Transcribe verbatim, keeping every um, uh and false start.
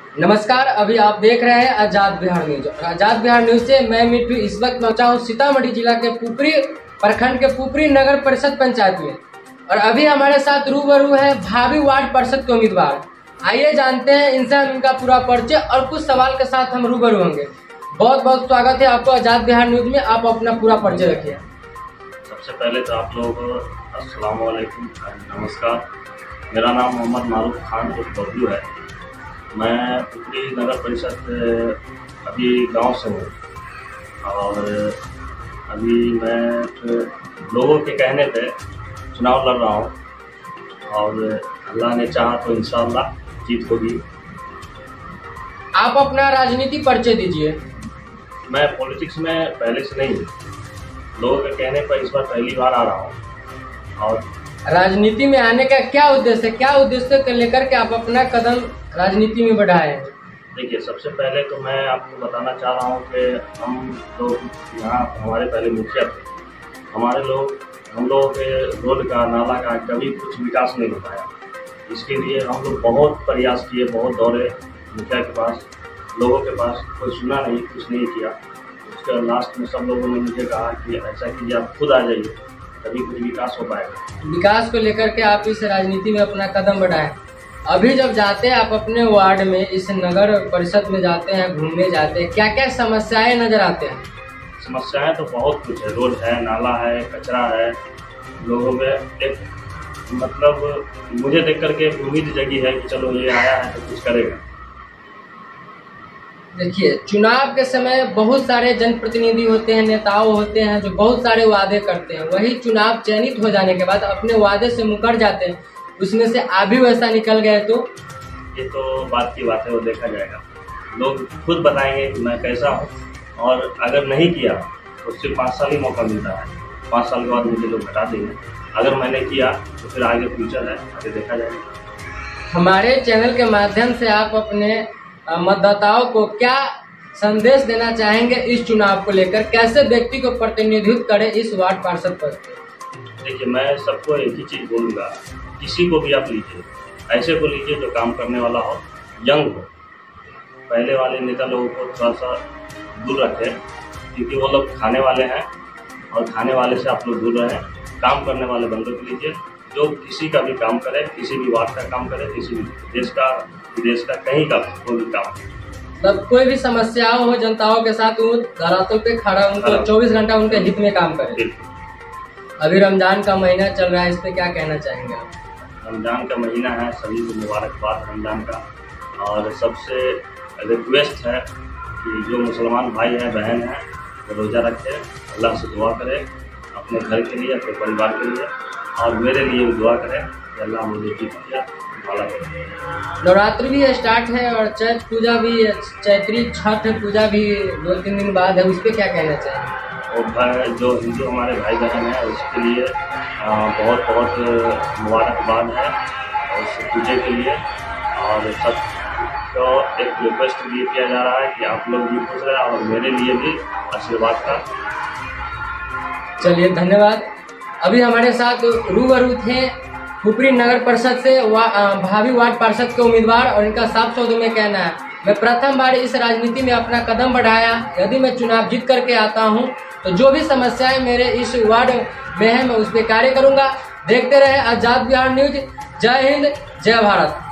नमस्कार, अभी आप देख रहे हैं आजाद बिहार न्यूज। आजाद बिहार न्यूज से मैं मिट्टू इस वक्त पहुंचा हूं सीतामढ़ी जिला के पुपरी प्रखंड के पुपरी नगर परिषद पंचायत में, और अभी हमारे साथ रूबरू है भावी वार्ड परिषद के उम्मीदवार। आइए जानते हैं इनसे हम इनका पूरा परिचय और कुछ सवाल के साथ हम रूबरू होंगे। बहुत बहुत स्वागत है आपको आजाद बिहार न्यूज में। आप अपना पूरा परिचय रखिए। सबसे पहले तो आप लोग अस्सलाम वालेकुम, नमस्कार। मेरा नाम मोहम्मद मारूफ खान जो बबलू है। मैं पुपरी नगर परिषद अभी गांव से हूँ और अभी मैं लोगों के कहने पे चुनाव लड़ रहा हूँ और अल्लाह ने चाहा तो इंशाअल्लाह जीत होगी। आप अपना राजनीति परिचय दीजिए। मैं पॉलिटिक्स में पहले से नहीं हूँ, लोगों के कहने पर इस बार पहली बार आ रहा हूँ। और राजनीति में आने का क्या उद्देश्य है, क्या उद्देश्य को लेकर के आप अपना कदम राजनीति में बढ़ाए हैं? देखिए, सबसे पहले तो मैं आपको बताना चाह रहा हूँ कि हम लोग यहाँ हमारे पहले मुखिया थे। हमारे लोग हम लोगों के रोड का नाला का कभी कुछ विकास नहीं हो पाया। इसके लिए हम लोग बहुत प्रयास किए, बहुत दौड़े मुखिया के पास, लोगों के पास, कोई सुना नहीं, कुछ नहीं किया। उसके लास्ट में सब लोगों ने मुझे कहा कि ऐसा कीजिए, आप खुद आ जाइए, तभी कुछ विकास हो पाएगा। विकास को लेकर के आप इस राजनीति में अपना कदम बढ़ाएं। अभी जब जाते हैं आप अपने वार्ड में, इस नगर परिषद में जाते हैं, घूमने जाते हैं, क्या क्या समस्याएं नजर आते हैं? समस्याएं तो बहुत कुछ है। रोड है, नाला है, कचरा है। लोगों में एक मतलब मुझे देख करके उम्मीद जगी है कि चलो ये आया है तो कुछ करेगा। देखिए, चुनाव के समय बहुत सारे जनप्रतिनिधि होते हैं, नेताओं होते हैं जो बहुत सारे वादे करते हैं। वही चुनाव चयनित हो जाने के बाद अपने वादे से मुकर जाते हैं। उसमें से आप भी वैसा निकल गए तो? ये तो बात की बात है, वो देखा जाएगा। लोग खुद बताएंगे कि मैं कैसा हूँ, और अगर नहीं किया तो सिर्फ पाँच साल ही मौका मिलता है। पाँच साल के बाद मुझे लोग हटा देंगे। अगर मैंने किया तो फिर आगे फ्यूचर है, आगे देखा जाएगा। हमारे चैनल के माध्यम से आप अपने मतदाताओं को क्या संदेश देना चाहेंगे इस चुनाव को लेकर? कैसे व्यक्ति को प्रतिनिधित्व करे इस वार्ड पार्षद पद पे? देखिए, मैं सबको एक ही चीज़ बोलूँगा, किसी को भी आप लीजिए, ऐसे को लीजिए जो काम करने वाला हो, यंग हो। पहले वाले नेता लोगों को थोड़ा सा दूर रखें, क्योंकि वो लोग खाने वाले हैं और खाने वाले से आप लोग दूर रहें। काम करने वाले बंदों को लीजिए जो किसी का भी काम करे, किसी भी वार्ड का काम करे, किसी भी देश का, विदेश का, कहीं का कोई भी काम। तब कोई भी समस्याओं हो जनताओं के साथ वो धरातल पे खड़ा, उनको चौबीस घंटा उनके हित में काम करे। अभी रमजान का महीना चल रहा है, इस पे क्या कहना चाहेंगे आप? रमजान का महीना है, सभी को मुबारकबाद रमजान का। और सबसे रिक्वेस्ट है कि जो मुसलमान भाई हैं, बहन हैं, वो रोज़ा रखें, अल्लाह से दुआ करें अपने घर के लिए, अपने परिवार के लिए, और मेरे लिए भी दुआ करें कि अल्लाह मुझे जीत दिया वाला करें। नवरात्रि भी स्टार्ट है और चैत पूजा भी, चैत्री छठ पूजा भी दो तीन दिन बाद है, उस पर क्या कहना चाहेंगे? और जो हिंदू हमारे भाई बहन हैं उसके लिए बहुत बहुत मुबारकबाद है, और उस पूजे के लिए। और सब तो एक रिक्वेस्ट भी किया जा रहा है कि आप लोग भी खुश रहें और मेरे लिए भी आशीर्वाद का। चलिए, धन्यवाद। अभी हमारे साथ रूबरू थे पुपरी नगर परिषद से वा, भावी वार्ड पार्षद के उम्मीदवार, और इनका साफ शब्दों में कहना है, मैं प्रथम बार इस राजनीति में अपना कदम बढ़ाया। यदि मैं चुनाव जीत करके आता हूं तो जो भी समस्याएं मेरे इस वार्ड में है मैं उस पर कार्य करूंगा। देखते रहे आजाद बिहार न्यूज। जय हिंद, जय भारत।